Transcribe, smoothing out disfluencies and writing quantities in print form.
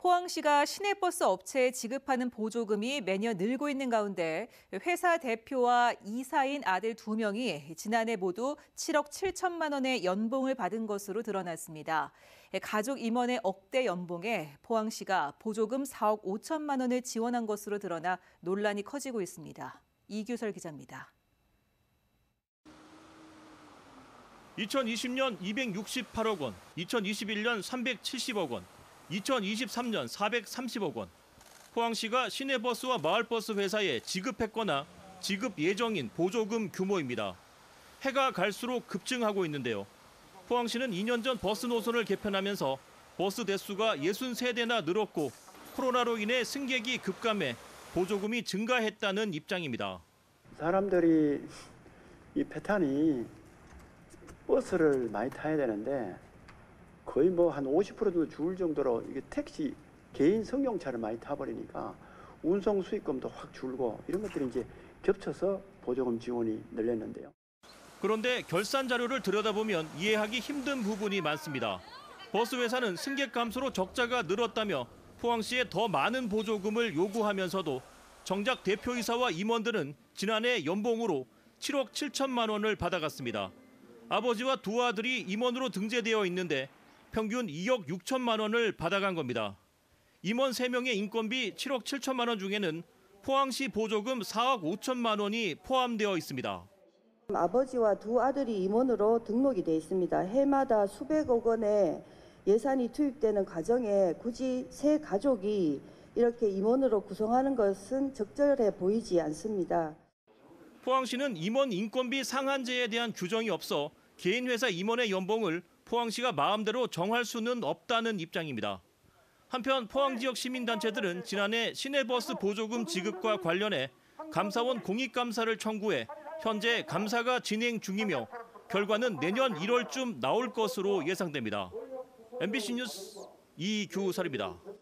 포항시가 시내버스 업체에 지급하는 보조금이 매년 늘고 있는 가운데 회사 대표와 이사인 아들 2명이 지난해 모두 7억 7천만 원의 연봉을 받은 것으로 드러났습니다. 가족 임원의 억대 연봉에 포항시가 보조금 4억 5천만 원을 지원한 것으로 드러나 논란이 커지고 있습니다. 이규설 기자입니다. 2020년 268억 원, 2021년 370억 원, 2023년 430억 원. 포항시가 시내버스와 마을버스 회사에 지급했거나 지급 예정인 보조금 규모입니다. 해가 갈수록 급증하고 있는데요. 포항시는 2년 전 버스 노선을 개편하면서 버스 대수가 63대나 늘었고 코로나로 인해 승객이 급감해 보조금이 증가했다는 입장입니다. 사람들이 이 패턴이 버스를 많이 타야 되는데 거의 뭐 한 50%도 줄 정도로 이게 택시 개인 승용차를 많이 타버리니까 운송 수익금도 확 줄고 이런 것들이 이제 겹쳐서 보조금 지원이 늘렸는데요. 그런데 결산 자료를 들여다보면 이해하기 힘든 부분이 많습니다. 버스 회사는 승객 감소로 적자가 늘었다며 포항시에 더 많은 보조금을 요구하면서도 정작 대표이사와 임원들은 지난해 연봉으로 7억 7천만 원을 받아갔습니다. 아버지와 두 아들이 임원으로 등재되어 있는데 평균 2억 6천만 원을 받아간 겁니다. 임원 3명의 인건비 7억 7천만 원 중에는 포항시 보조금 4억 5천만 원이 포함되어 있습니다. 아버지와 두 아들이 임원으로 등록이 돼 있습니다. 해마다 수백억 원의 예산이 투입되는 과정에 굳이 세 가족이 이렇게 임원으로 구성하는 것은 적절해 보이지 않습니다. 포항시는 임원 인건비 상한제에 대한 규정이 없어 개인 회사 임원의 연봉을 포항시가 마음대로 정할 수는 없다는 입장입니다. 한편 포항 지역 시민단체들은 지난해 시내버스 보조금 지급과 관련해 감사원 공익감사를 청구해 현재 감사가 진행 중이며 결과는 내년 1월쯤 나올 것으로 예상됩니다. MBC 뉴스 이규설입니다.